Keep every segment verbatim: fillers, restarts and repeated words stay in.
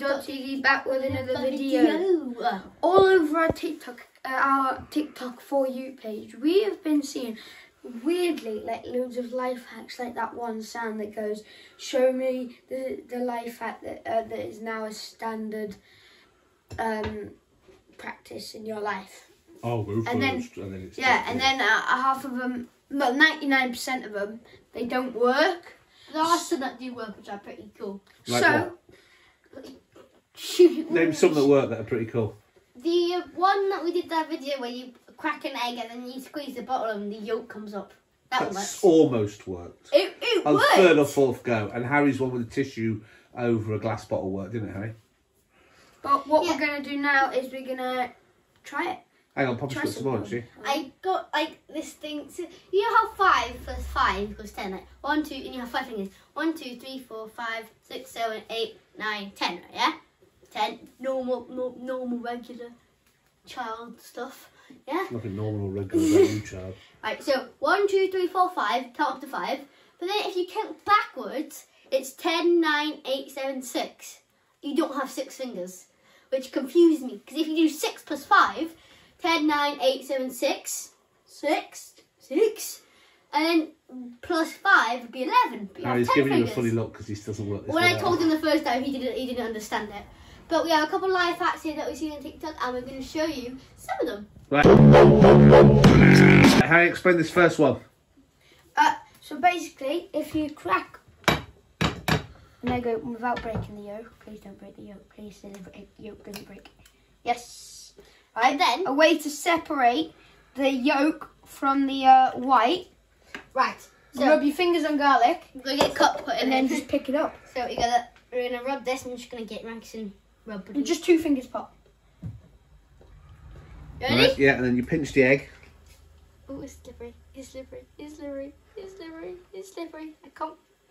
TikTok.tv back with another video. All over our TikTok, uh, our TikTok For You page, we have been seeing weirdly like loads of life hacks, like that one sound that goes, "Show me the the life hack that uh, that is now a standard um, practice in your life." Oh, go and then, first, and then it's yeah, and then uh, half of them, well, ninety-nine percent of them, they don't work. There are some that do work, which are pretty cool. Like so, what? Name some that work that are pretty cool. The uh, one that we did that video where you crack an egg and then you squeeze the bottom and the yolk comes up. That That's one works. almost worked. It, it On worked. third or fourth go, and Harry's one with the tissue over a glass bottle worked, didn't it, Harry? But what Yeah. we're going to do now is we're going to try it. Hang on, Poppy's Try got some more, some hasn't she? I got like this thing. So, you know how five plus five equals ten? Like one, two, and you have five fingers. One, two, three, four, five, six, seven, eight, nine, ten. Right? Yeah, ten. Normal, no, normal, regular child stuff. Yeah. Nothing normal or regular about you, child. Right. So one, two, three, four, five. Count up to five. But then if you count backwards, it's ten, nine, eight, seven, six. You don't have six fingers, which confused me because if you do six plus five. ten, nine, eight, seven, six, six, six, and then plus five would be eleven. But you Oh, have he's ten giving you a fingers. funny look because this doesn't work this When way I out. told him the first time, he didn't he didn't understand it. But we have a couple of life hacks here that we've seen on TikTok, and we're going to show you some of them. Right. Harry, explain this first one. Uh, so basically, if you crack and I go without breaking the yolk, please don't break the yolk, please so the yolk doesn't break. Yes. Right, And then a way to separate the yolk from the uh, white. right, so Rub your fingers on garlic we're going to get a cup put in and then it. just pick it up. So we gotta we're gonna rub this, and we're just gonna get Max and rub it. And just two fingers pop. Ready? Right, yeah, and then you pinch the egg. Oh, it's slippery. It's slippery. It's slippery. It's slippery. It's slippery. I can't.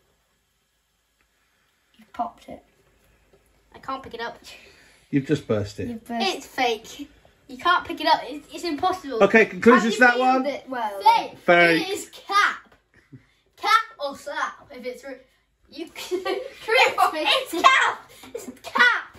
You popped it. I can't pick it up. You've just burst it. You've burst. It's fake. You can't pick it up. It's, it's impossible. Okay, conclusions to that Have you one. peeled it well? Fake. Fake. It is cap. Cap or slap. If it's re- you can it's cap. It's cap.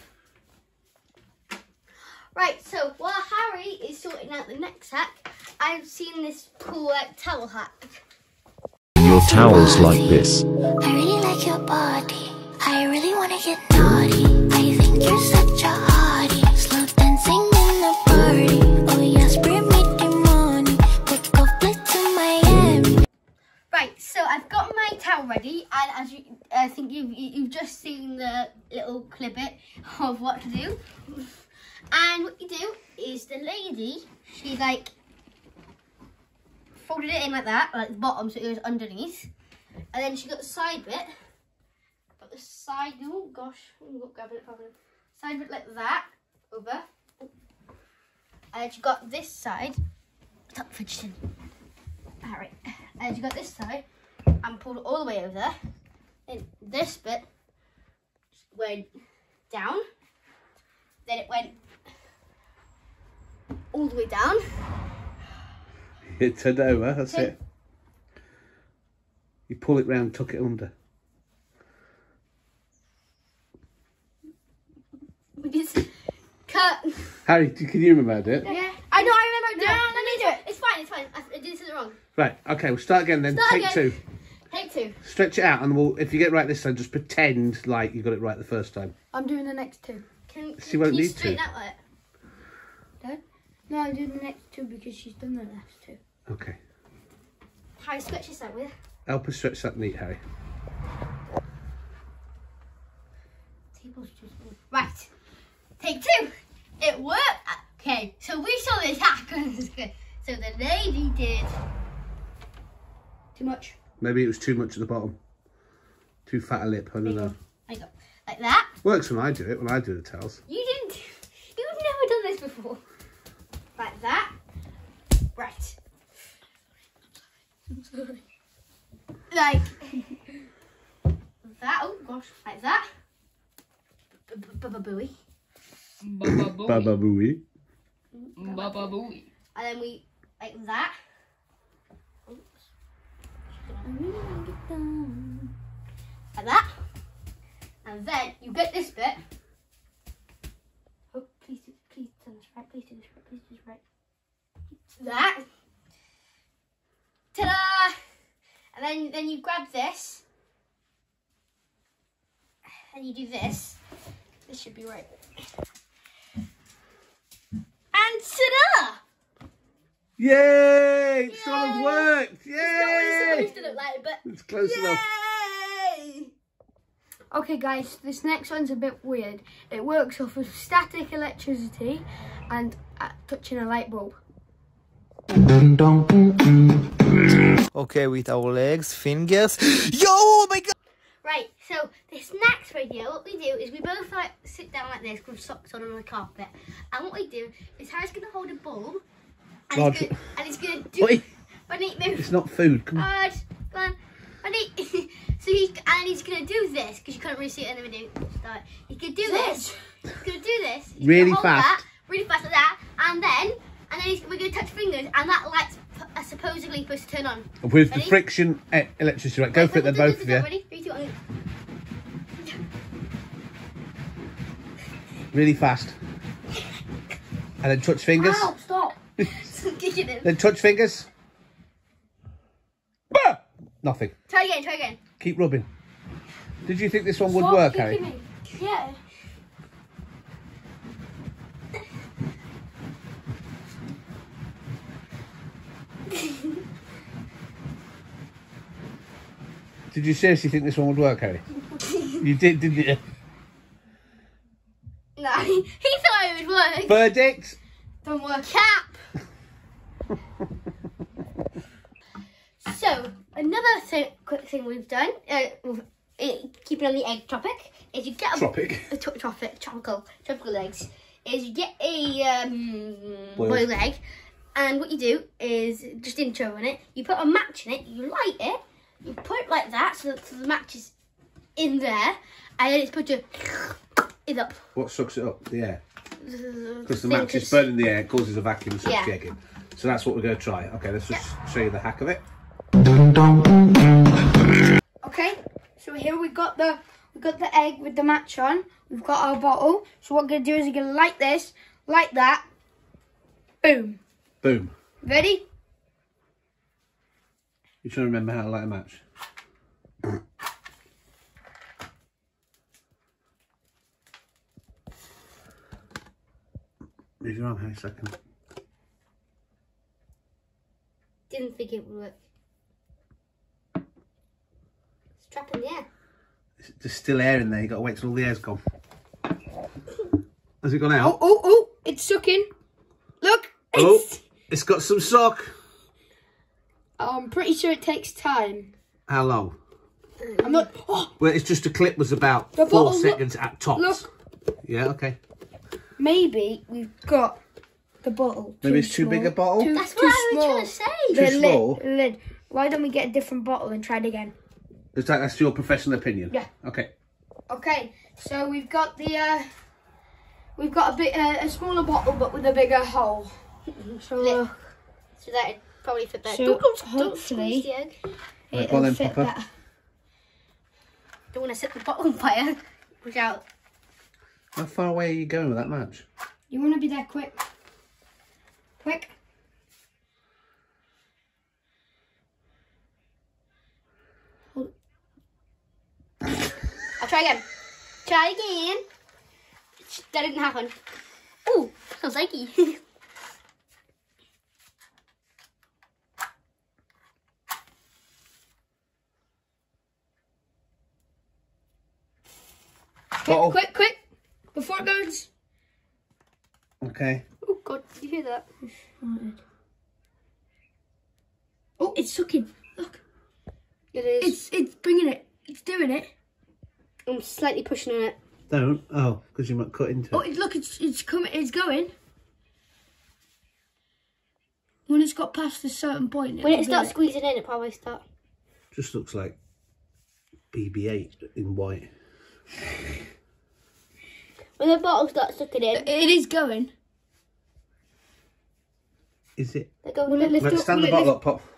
Right. So while Harry is sorting out the next hack, I've seen this cool like towel hack. Your towels like this. I really like your body. I really wanna get naughty. I think you're such a hottie. Slow dancing in the party. Oh yes, bring me the money. Pick up flight to Miami. Right, so I've got my towel ready, and as you, I think you've you've just seen the little clip it of what to do. And what you do is the lady, she like folded it in like that, like the bottom, so it goes underneath, and then she got the side bit. Got the side, oh gosh, oh, grab it, grab it. Side bit like that over, and she got this side. Stop fidgeting. Alright, and you got this side and pulled it all the way over there. Then this bit just went down. Then it went all the way down. It turned over, that's Okay. it. You pull it round, tuck it under. We just cut. Harry, can you remember how to do it? Yeah, I know. I remember. No, let me do it. It's fine. It's fine. I, I did this wrong. Right, okay, we'll start again then. Start Take again. two. Take two. Stretch it out, and we'll, if you get it right this time, just pretend like you got it right the first time. I'm doing the next two. Can, She won't can you need to. straighten out it? Dad? No, I'm doing the next two because she's done the last two. Okay. Harry, stretch this out with. Help us stretch that neat, Harry. Table's just right. Take two. It worked. Okay, so we saw this happen. So the lady did. Too much. Maybe it was too much at the bottom. Too fat a lip, I don't know. There you go. Like that. Works when I do it, when I do the towels. You didn't. You've never done this before. Like that. Right. I'm sorry. Like that. Oh gosh. Like that. Booey. Baba booey. Baba booey. And then we like that. Like that. And then you get this bit right. Please do this right. Please do this right. That. Ta-da! And then, then you grab this. And you do this. This should be right. And ta-da! Yay! It's all Yay! worked! It's not what it's Yay! supposed to look like, but It's close enough. yay! Okay guys, this next one's a bit weird. It works off of static electricity and uh, touching a light bulb. Okay, with our legs, fingers. Yo, oh my god! Right, so this next video, what we do is we both like sit down like this with socks on on the carpet. And what we do is Harry's going to hold a bulb. And Rog. he's gonna, and he's going to do... Oi, Bunny, move. it's not food. Come on. Rog, come on. Bunny. So he's, and he's going to do this, because you can't really see it in the video. Start. He's going to do this. He's going to do this. He's Really gonna hold fast. That, really fast like that. And then, and then he's, we're going to touch fingers, and that light's p- supposedly supposed to turn on. With the Ready? friction e- electricity, right? Go Wait, for it wait, then, wait, both of wait, you. Ready? Three, two, one. Really fast. And then touch fingers. Ow, stop! Kicking him. Then touch fingers. Bah! Nothing. Try again, try again. Keep rubbing. Did you think this one would Stop work, kicking Harry? me. Yeah. Did you seriously think this one would work, Harry? You did, didn't you? No, he thought it would work. Verdict? Don't work. Cap. So, another th quick thing we've done, uh, uh, keeping on the egg topic, is you get a... Tropic. A to tropic, tropical, tropical eggs, is you get a um, Boiled. boiled egg, and what you do is, just intro in it, you put a match in it, you light it, you put it like that, so that so the match is in there, and then it's put to... it up. What sucks it up? The air. Because the Thing match is is- burning the air, causes a vacuum and sucks Yeah. the egg in. So that's what we're going to try. Okay, let's just show you the hack of it. Okay, so here we got the we got the egg with the match on. We've got our bottle. So what we're gonna do is we're gonna light this, like that. Boom. Boom. Ready? You're trying to remember how to light a match. Move your arm, Harry, a second. Didn't think it would work. It's trapping the air. There's still air in there. You've got to wait till all the air's gone. Has it gone Oh, out? oh, oh! It's sucking. Look. Oh, It's, it's got some sock. I'm pretty sure it takes time. How long? I'm not. Oh, Well, it's just a clip was about The four bottle, look. seconds at tops. Look. Yeah, okay. maybe we've got the bottle. Maybe it's too small. big a bottle? Too, That's too what I was small. trying to say. The Too lid, small? lid. Why don't we get a different bottle and try it again? Is that that's your professional opinion? Yeah. Okay. Okay, so we've got the uh, we've got a bit uh, a smaller bottle but with a bigger hole. So Lid. uh, So that would probably fit better. So, don't, don't, don't hopefully- squeeze the egg. Right, it'll go on then, fit Papa. better. Don't want to set the bottle on fire. Push out. How far away are you going with that match? You want to be there quick? Quick. I'll try again. Try again. That didn't happen. Ooh, sounds likey. Bottle. Quick, quick. Before it goes. Okay. Oh God, did you hear that? Oh, it's sucking. Look. It is. It's it's bringing it. It's doing it. I'm slightly pushing on it. Don't. Oh, because you might cut into Oh, it. it, look, it's it's coming. It's going. When it's got past a certain point, When it'll it be starts like- squeezing in, it probably start. Just looks like B B eight in white. When the bottle starts sucking in, It is going. Is it? they go. Will it lift Let's up? stand Will the it bottle lift- up, Pop.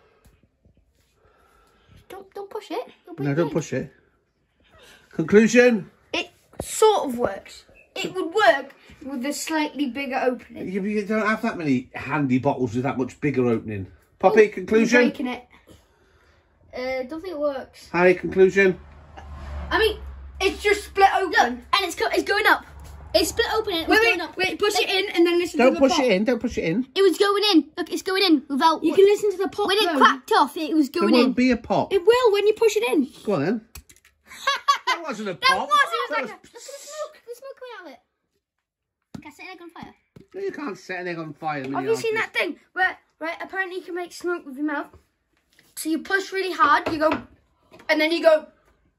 Don't don't push it. You'll break No, the don't egg. push it. Conclusion. It sort of works. It would work with a slightly bigger opening. You, you don't have that many handy bottles with that much bigger opening. Poppy, You're conclusion? breaking it. Uh, don't think it works. Harry, conclusion? I mean, it's just split open. Look, and it's go it's going up. It's split open and it was Wait, going wait, up. wait, push it in and then listen Don't to the push pop. it in, don't push it in. It was going in. Look, it's going in without. You can listen to the pop. When it though. cracked off, it was There going won't in. be a pop. It will when you push it in. Go on then. That wasn't a pop. That was. It was That like a, look at the smoke. The smoke coming out of it. Can I set an egg on fire? No, you can't set an egg on fire. Have you seen that thing where, right, apparently you can make smoke with your mouth. So you push really hard, you go, and then you go,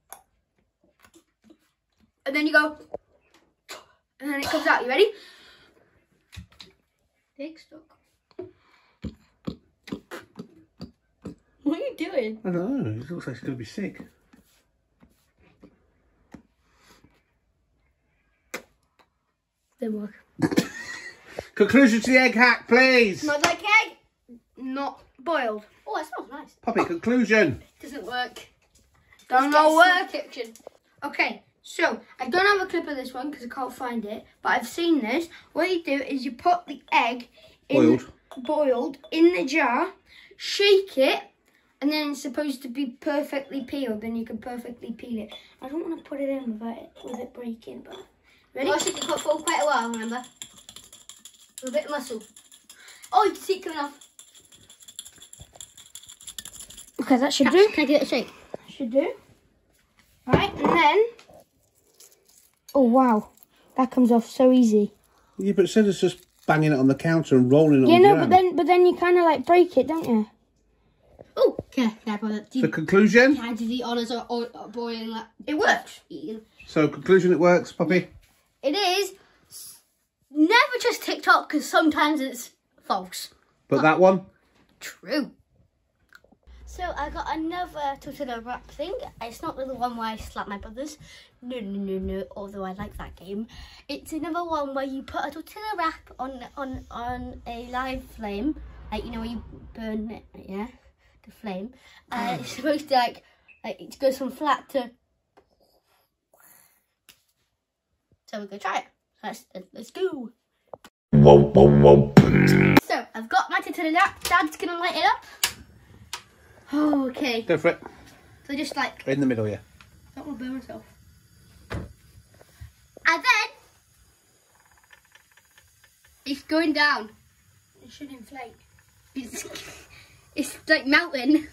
and then you go, and then it comes out. You ready? Egg stuck. What are you doing? I don't know. It looks like it's going to be sick. Didn't work. Conclusion to the egg hack, please. Not like egg, not boiled. Oh, it smells nice. Poppy, conclusion. Doesn't work. Don't know work. Kitchen. Okay, so I don't have a clip of this one because I can't find it, but I've seen this. What you do is you put the egg in, Boiled. boiled in the jar, shake it, and then it's supposed to be perfectly peeled. Then you can perfectly peel it. I don't want to put it in without it with it breaking, but ready? Well, I should cook for quite a while, remember? With a bit of muscle. Oh, you can see it coming off. Okay, that should Can, do. can I give it a shake? Should do. Right, and then. Oh wow, that comes off so easy. Yeah, but instead of just banging it on the counter and rolling it Yeah, on no, your but hand. then but then you kind of like break it, don't you? Oh, can I, can I, bother, do, So conclusion? can I do the honours of of- of boiling that? It works. Eating? So conclusion, it works, Poppy? It is never just TikTok because sometimes it's false. But that one? True. So I got another tortilla wrap thing. It's not the one where I slap my brothers. No, no, no, no. Although I like that game. It's another one where you put a tortilla wrap on on on a live flame, like you know where you burn it, yeah, the flame. And it's supposed to like like it goes from flat to. So we're gonna try it. Let's let's go. So I've got my tortilla wrap. Dad's gonna light it up. Oh, okay. Go for it. So just like, In the middle, yeah. I don't want to burn myself. And then, it's going down. It should inflate. It's, it's like melting.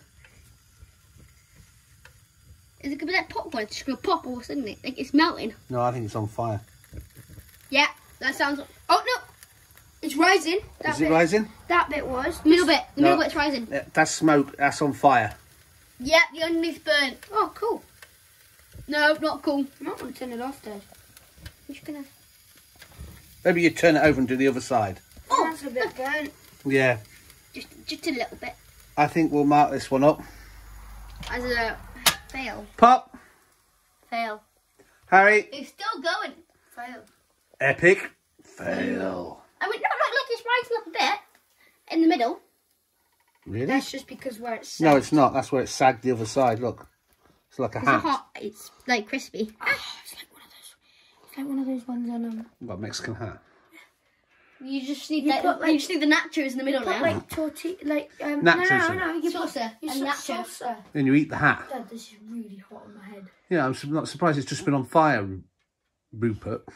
Is it going to be like popcorn? It's just going to pop or something. It? Like it's melting. No, I think it's on fire. Yeah, that sounds... Oh no, it's rising. That Is bit, it rising? That bit was. Middle bit. The No. middle bit's rising. Yeah, that's smoke. That's on fire. Yeah, the underneath burnt. Oh, cool. No, not cool. I'm not going to turn it off, Dad. I'm just going to... Maybe you turn it over and do the other side. Oh, that's a bit burnt. Yeah. Just, just a little bit. I think we'll mark this one up. As a fail. Pop. Fail. Harry. It's still going. Fail. Epic. Fail. I mean, no, look, look, it's rising up a bit. In the middle. Really? That's just because where it's No, it's not. That's where it sagged the other side. Look. It's like a It's hat. hot. It's like crispy. Oh, it's like one of those. It's like one of those ones on um. What, Mexican hat? You just need You that. put, like- you just need the nachos in the middle Put now. like tortilla, like um. Nachos no, no, in. no, no. You put Salsa you and put nachos. salsa. Then you eat the hat. Dad, this is really hot on my head. Yeah, I'm su- not surprised it's just been on fire, Ru- Rupert.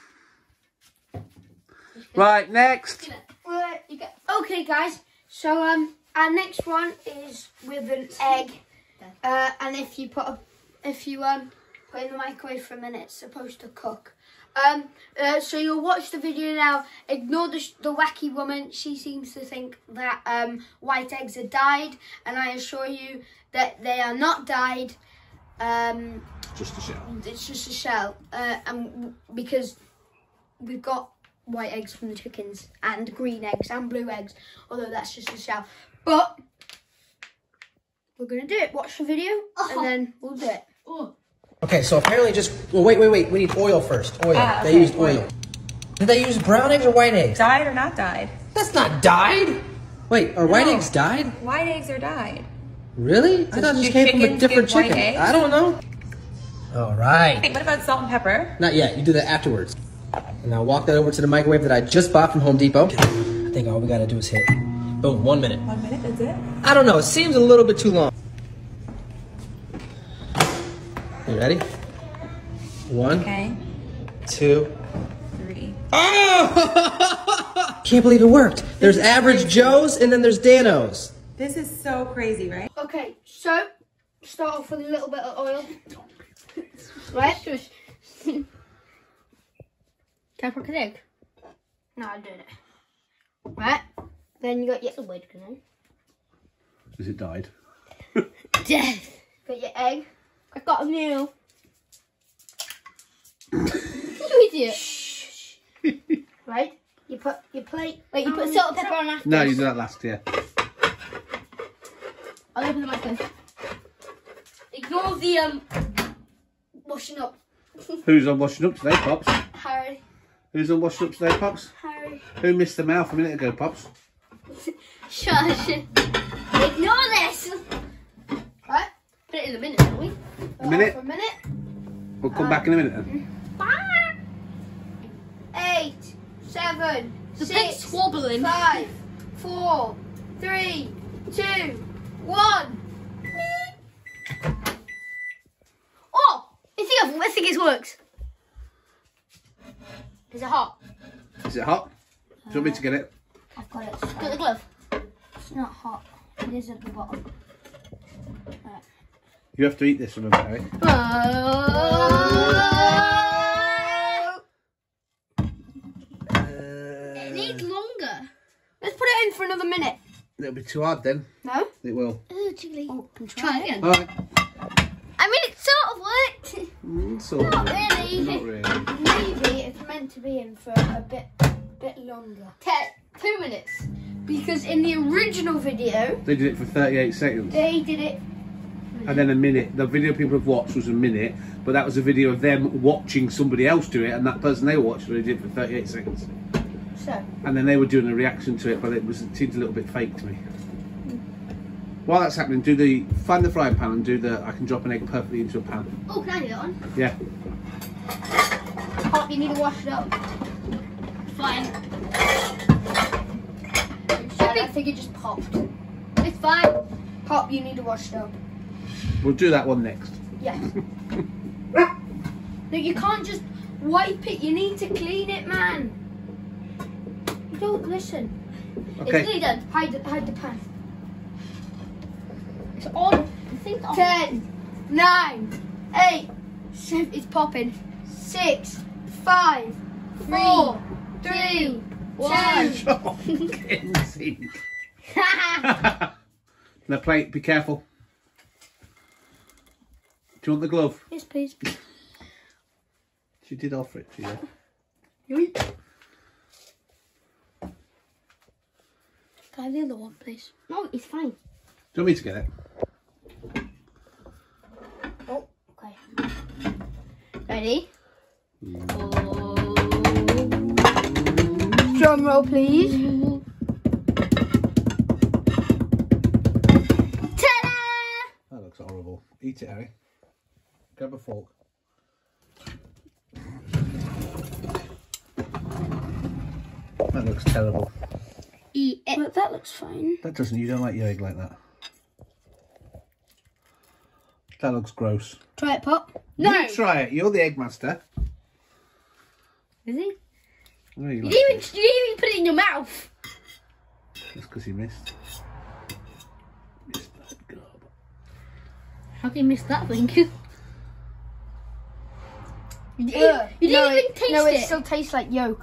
Right, next. Right, you get. Okay, guys. So um, our next one is with an egg. Uh, and if you put a, if you um put it in the microwave for a minute, it's supposed to cook. Um, uh, so you'll watch the video now. Ignore the, sh the wacky woman. She seems to think that um, white eggs are dyed, and I assure you that they are not dyed. Um, Just a shell. it's just a shell, uh, and w because we've got white eggs from the chickens, and green eggs, and blue eggs, although that's just a shell. But we're gonna do it. Watch the video, and then we'll do it. Okay, so apparently just, well, wait, wait, wait, we need oil first, oil. Ah, They okay, used oil. Did they use brown eggs or white eggs? Dyed or not dyed? That's not dyed! Wait, are white No. eggs dyed? White eggs are dyed. Really? I thought do this came from a chickens different give white chicken. eggs? I don't know. All right. Hey, what about salt and pepper? Not yet, you do that afterwards. And now walk that over to the microwave that I just bought from Home Depot. I think all we gotta do is hit. Boom, one minute. One minute, is it? I don't know, it seems a little bit too long. You ready? One, Okay. two. Three. Oh! Can't believe it worked. There's Average Joe's and then there's Dano's. This is so crazy, right? Okay, so start off with a little bit of oil. Right? Can I crack an egg? No, I did it. Right. Then you got your wait, can I? Has it died? Death. Got your egg. I got a meal. You idiot. Right? You put your plate. Wait, you put salt and pepper on after. No, you did that last year. I'll open the microwave. Ignore the um washing up. Who's on washing up today, Pops? Harry. Who's on washing up today, Pops? Harry. Who missed the mouth a minute ago, Pops? Shush. Ignore this. Right? Put it in a minute, don't we? A minute? For a minute. We'll come back in a minute then. Bye. Eight. Seven. The six. plate's wobbling. Five. Four. Three. Two. One. Oh! It's the oven. I think it works. Is it hot? Is it hot? Do you want me to get it? I've got it. Got the glove. It's not hot. It is at the bottom. You have to eat this, remember, Harry? It needs longer. Let's put it in for another minute. It'll be too hard then. No? It will. Oh, chilly. Oh, can Try it again. All right. I mean, it sort of worked. Mm, sort of. Not really. Not really. Maybe it's meant to be in for a bit, bit longer. Ten, two minutes. Because in the original video, They did it for thirty-eight seconds. they did it. And then a minute. The video people have watched was a minute, but that was a video of them watching somebody else do it, and that person they watched, they did it for thirty-eight seconds. So, And then they were doing a reaction to it, but it was it seemed a little bit fake to me. While that's happening, do the find the frying pan and do the I can drop an egg perfectly into a pan. Oh, can I do that one? Yeah. Oh, you need to wash it up. Fine. I think it just popped. It's fine. Pop, you need to wash it up. We'll do that one next. Yes. No, you can't just wipe it. You need to clean it, man. You don't listen. Okay. It's nearly done. Hide, the- hide the pan. It's on. I think it's on. Ten, nine, eight, seven. It's popping. Six, five, four, three, One. In the sink. Now plate, be careful. Do you want the glove? Yes, please. She did offer it to you. Can I have the other one, please? No, it's fine. Do you want me to get it? Oh, okay. Ready? Oh. Drum roll, please. Ta-da! That looks horrible. Eat it, Harry. Grab a fork. That looks terrible. Eat it. But that looks fine. That doesn't, you don't like your egg like that. That looks gross. Try it, Pop. No. You try it, you're the egg master. Is he? Oh, you You like didn't, even, it. you didn't even put it in your mouth. That's because he missed. Missed that gob. How can you miss that thing? you didn't, Ugh. you didn't no, even it, taste no, it. it still tastes like yolk.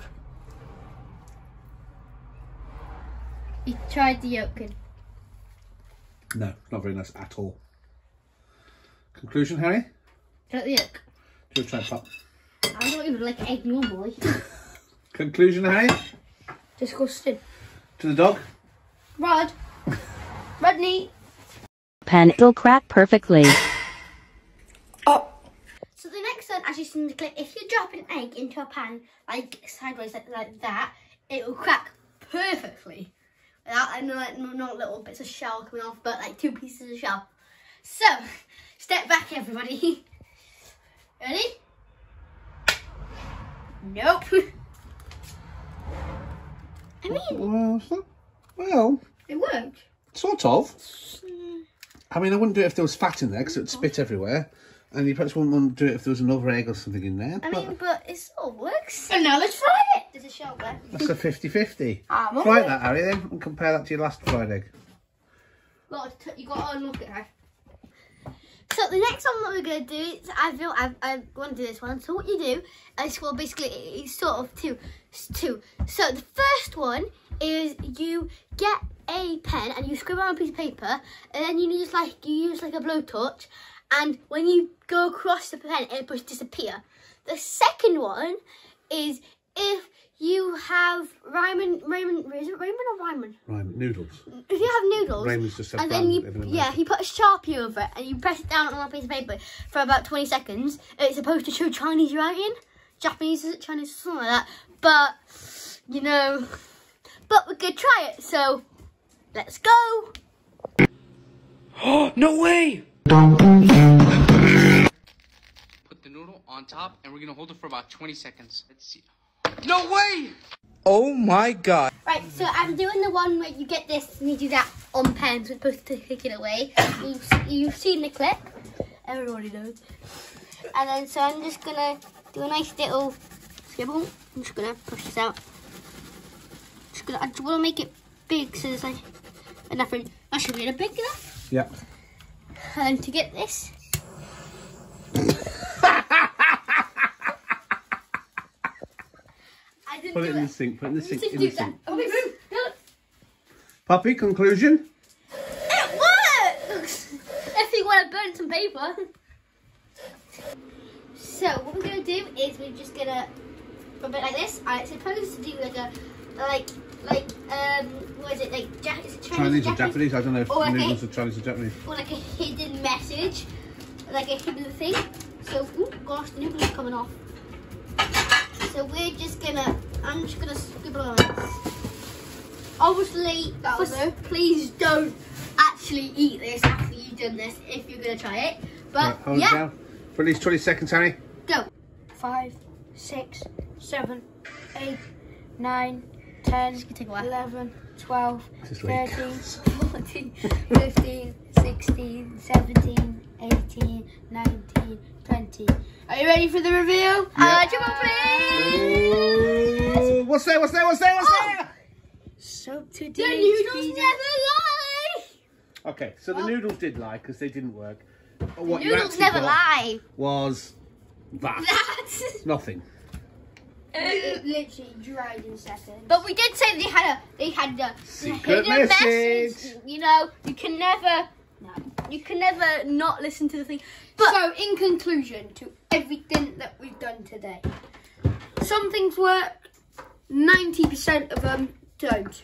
You tried the yolk. in. No, not very nice at all. Conclusion, Harry? Try the yolk. Do you want to try and pop? I don't even like egg normally. Conclusion, Harry? Disgusting. To the dog? Rod. Rodney. Pan it'll crack perfectly. Oh. So the next one, as you see in the clip, if you drop an egg into a pan, like sideways like, like that, it will crack perfectly. Without like, no, like, no, not little bits of shell coming off, but like two pieces of shell. So, step back everybody. Ready? Nope. I mean, Well, it's not, well, it worked. sort of. I mean, I wouldn't do it if there was fat in there because it would spit everywhere. And you perhaps wouldn't want to do it if there was another egg or something in there. I mean, but it sort of works. And now let's fry it. There's a shell there. That's a fifty fifty. I'm Try on that, Harry, then, and compare that to your last fried egg. Got to, you got to unlock it, Harry. So the next one that we're going to do is, I feel I, I want to do this one. So what you do is, well, basically it's sort of two, two. So the first one is you get a pen and you scribble on a piece of paper, and then you use like you use like a blowtorch, and when you go across the pen, it will disappear. The second one is if you have ramen, ramen, is it ramen or ramen? Ramen, noodles. If you have noodles, Ramen's just a and then you, brand, yeah, you put a Sharpie over it and you press it down on a piece of paper for about twenty seconds. It's supposed to show Chinese writing, Japanese, is it Chinese, something like that. But you know, but we're gonna try it. So let's go. No way! Put the noodle on top, and we're gonna hold it for about twenty seconds. Let's see. No way! Oh my god. Right, so I'm doing the one where you get this and you do that on pen, so it's supposed to take it away. You've, you've seen the clip. Everybody knows. And then, so I'm just gonna do a nice little scribble. I'm just gonna push this out. Just gonna, I just wanna make it big so there's like enough room. That should be a big enough. Yeah. And to get this. I didn't Put do it in it. the sink, put it in the sink, Just in do the that. sink. Oh, wait, move. Look. Poppy, conclusion? It works! If you want to burn some paper. So what we're gonna do is we're just gonna rub it like this. I'm supposed to do like a like like um what is it like ja is it Chinese, Chinese or Japanese? I don't know if or like noodles a, are Chinese or Japanese. or like a hidden message, like a hidden thing. So oh gosh, the noodles are coming off. So we're just gonna I'm just gonna scribble on it. Obviously, first, please don't actually eat this after you've done this if you're gonna try it. But Right, hold it yeah, down. For at least twenty seconds, Harry. go. Five, six, seven, eight, nine, ten, take a while. eleven, twelve, Just wait. thirteen, fourteen, fifteen, sixteen, seventeen, eighteen, nineteen, twenty. Are you ready for the reveal? Uh, jump on, please. Ooh, what's there? What's there? What's there? What's Oh. there? So today, The noodles never lie. Okay, so the noodles did lie because they didn't work. But what you Noodles actually never got lie. was that. That's. Nothing. It literally dried in seconds. But we did say they had a they had a Secret hidden message. You know, you can never, no, you can never not listen to the thing. But So, in conclusion to everything that we've done today, some things work, ninety percent of them don't.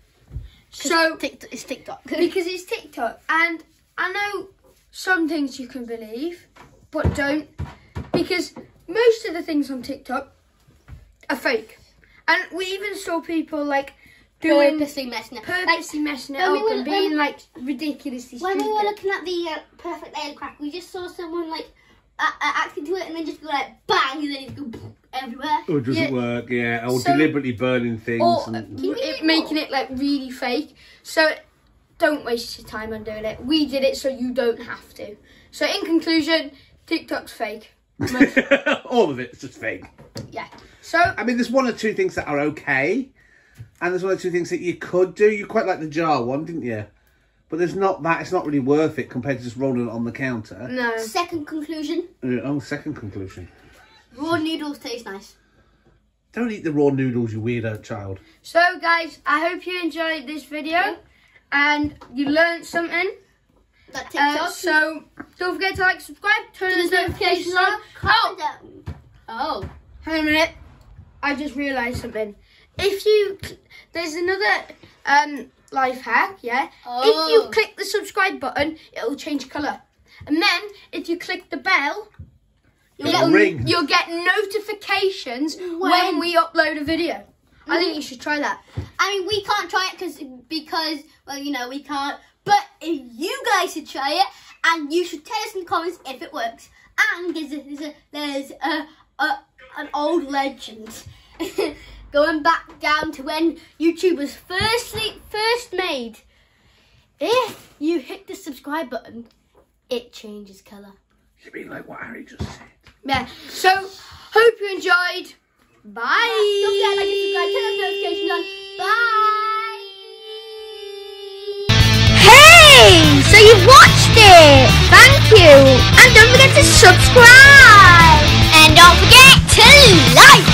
So, TikTok, it's TikTok. because it's TikTok, and I know some things you can believe, but don't, because most of the things on TikTok are fake. And we even saw people like doing Purposely messing it. purposely messing it when we up were- and being when- like ridiculously When stupid. we were looking at the uh, perfect alien crack, we just saw someone like uh, uh, acting to it and then just go like bang and then it go everywhere. Or it doesn't Yeah. work, yeah. Or So- deliberately burning things. or and, it, making it like really fake. So don't waste your time on doing it. We did it so you don't have to. So in conclusion, TikTok's fake. all of it's just fake. Yeah. So I mean, there's one or two things that are okay, and there's one or two things that you could do. You quite like the jar one, didn't you? But there's not that. It's not really worth it compared to just rolling it on the counter. no. Second conclusion: Uh, oh, second conclusion. raw noodles taste nice. Don't eat the raw noodles, you weirdo child. So guys, I hope you enjoyed this video and you learned something. That TikTok. Uh, so don't forget to like, subscribe, turn Turn the the notifications notifications on. on. Comment down. Oh. Hang on a minute. I just realised something. If you, there's another um, life hack, yeah? Oh. If you click the subscribe button, it'll change colour. And then, if you click the bell, It'll it'll- ring. you'll get notifications when, When- we upload a video. I think you should try that. I mean, we can't try it because, because, well, you know, we can't. But if you guys should try it, and you should tell us in the comments if it works. And there's a, there's a, there's a a, an old legend. Going back down to when YouTube was firstly, first made. If you hit the subscribe button, it changes colour. You mean like what Harry just said? Yeah. So, hope you enjoyed. Bye. Don't forget to like and subscribe, turn on notifications on. Bye. Hey, so you've watched it. Thank you. And don't forget to subscribe. And don't forget to like.